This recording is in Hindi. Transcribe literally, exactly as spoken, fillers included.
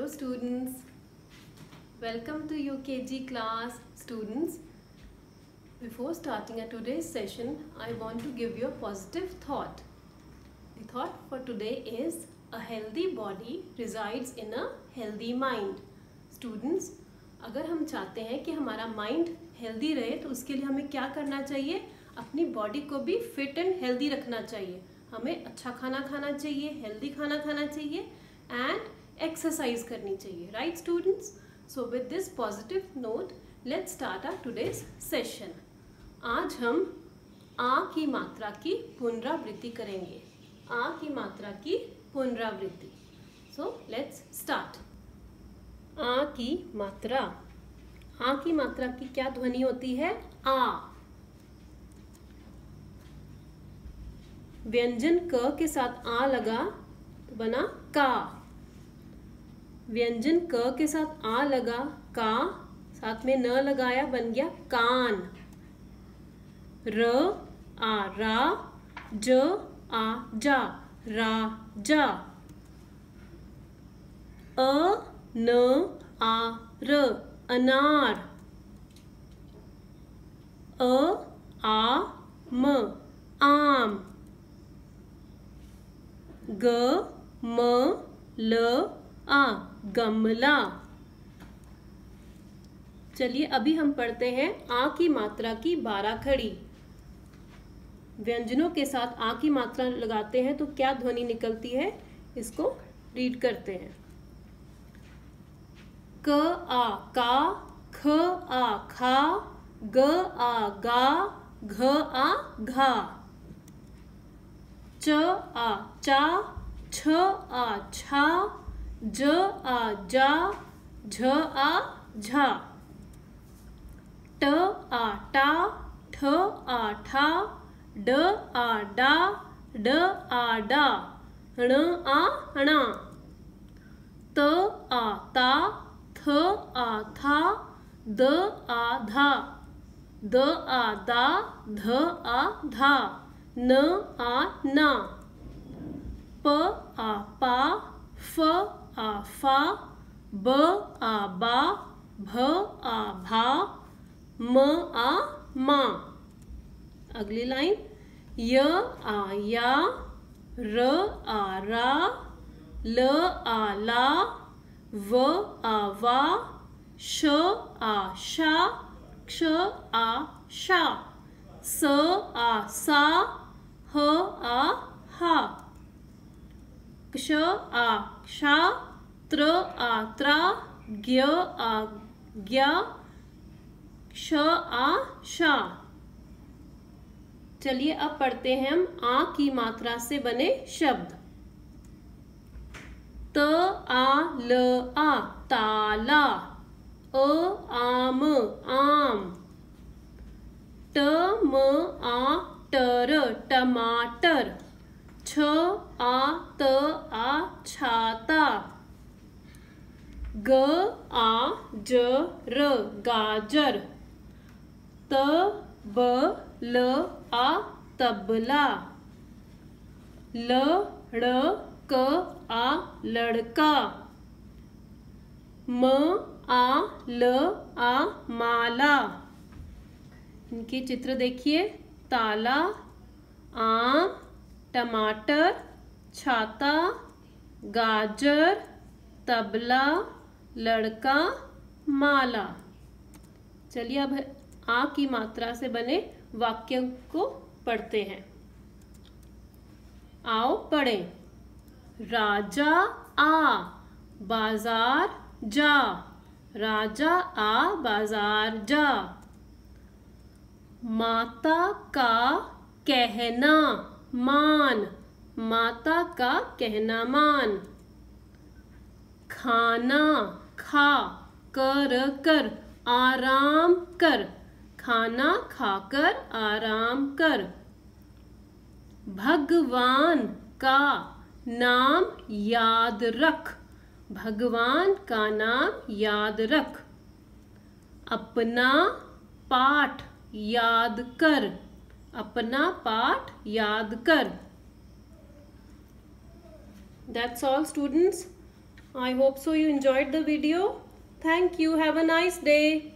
Hello students, welcome to U K G class. Students, before starting a today's session, I want to give you a positive thought. The thought for today is a healthy body resides in a healthy mind. Students, अगर हम चाहते हैं कि हमारा माइंड हेल्दी रहे तो उसके लिए हमें क्या करना चाहिए? अपनी बॉडी को भी फिट एंड हेल्दी रखना चाहिए. हमें अच्छा खाना खाना चाहिए, हेल्दी खाना खाना चाहिए एंड एक्सरसाइज करनी चाहिए. Right students? So with this positive note let's start our today's session. आज हम आ की मात्रा की पुनरावृत्ति करेंगे. आ की मात्रा की पुनरावृत्ति. So let's start. आ की मात्रा. आ की मात्रा की क्या ध्वनि होती है? आ. व्यंजन क के साथ आ लगा तो बना का. व्यंजन क के साथ आ लगा का, साथ में न लगाया बन गया कान. र आ रा, ज आ जा रा जा. अ न आ र अनार. अ आ म आम. ग म ल आ गमला. चलिए अभी हम पढ़ते हैं आ की मात्रा की बारह खड़ी. व्यंजनों के साथ आ की मात्रा लगाते हैं तो क्या ध्वनि निकलती है, इसको रीड करते हैं. क आ का, ख आ खा, ग आ गा, घ आ घा. च आ चा, छ आ छा, ज आ जा, झ आ झा. ट आ टा, ठ आ ठा, ड आ डा, ड आ डा, ण आ णा. त आ ता, थ आ था, द आ धा, द आ दा, ध आ धा, न आ ना. प आ पा, फ आ फा, ब आ बा, भ आ भा, म आ मा. अगली लाइन. य आ या, र आ रा, ल आ ला, व आ वा, श आ शा, क्ष आ शा, स आ सा, ह आ हा. क्ष आ क्षा, त्र आ त्रा, ज्ञ आ ज्ञा, श आ शा. चलिए अब पढ़ते हैं हम आ की मात्रा से बने शब्द. त आ ल आ ताला. अ आम आम. ट म आ टर टमाटर. छ आ त आ छाता. ग आ ज र गाजर. त ब ल आ तबला. ल ड़ क आ लड़का. म आ ल आ माला. इनके चित्र देखिए. ताला, आम, टमाटर, छाता, गाजर, तबला, लड़का, माला. चलिए अब आ की मात्रा से बने वाक्य को पढ़ते हैं. आओ पढ़ें. राजा आ बाजार जा. राजा आ बाजार जा. माता का कहना मान. माता का कहना मान. खाना खा, कर कर आराम कर. खाना खाकर आराम कर. भगवान का नाम याद रख. भगवान का नाम याद रख. अपना पाठ याद कर. अपना पाठ याद कर. That's all students. I hope so you enjoyed the video. Thank you. Have a nice day.